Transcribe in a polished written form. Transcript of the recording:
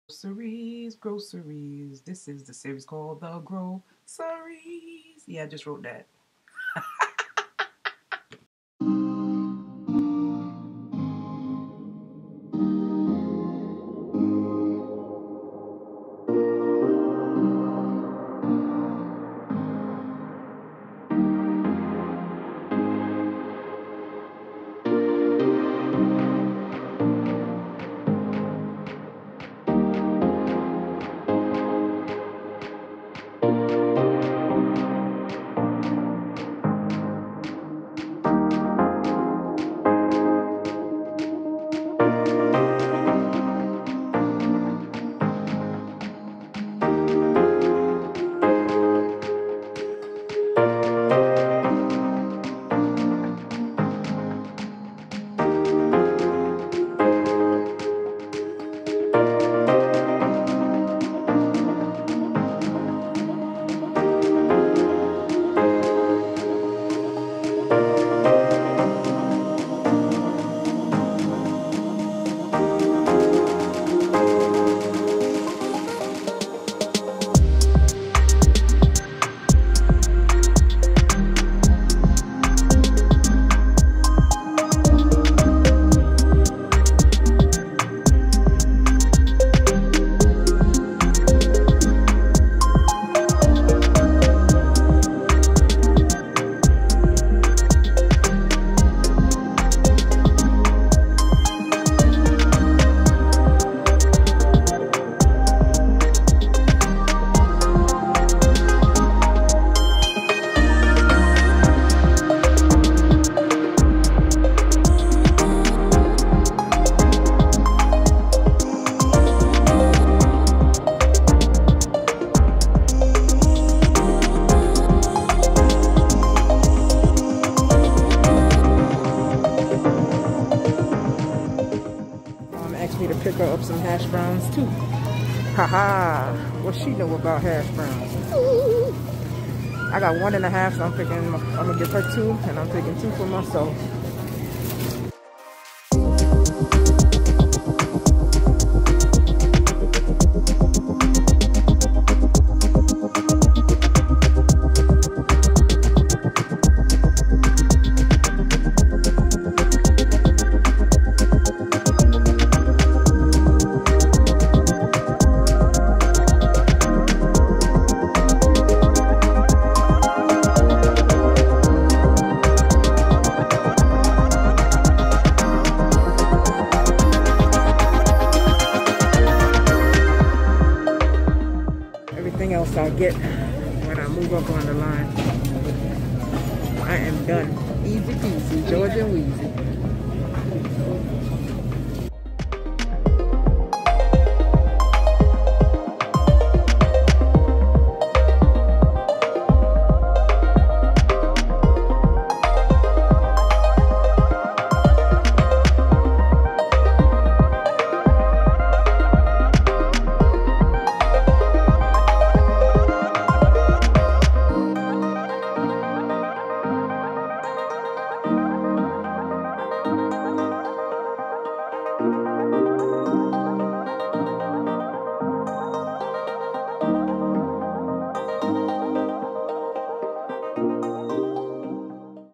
Groceries, groceries. This is the series called The Groceries. Yeah, I just wrote that. Asked me to pick her up some hash browns too. Haha, what she know about hash browns? I got 1.5, so I'm gonna give her 2, and I'm taking 2 for myself. Everything else I'll get when I move up on the line. I am done. Easy peasy, Georgia Wheezy.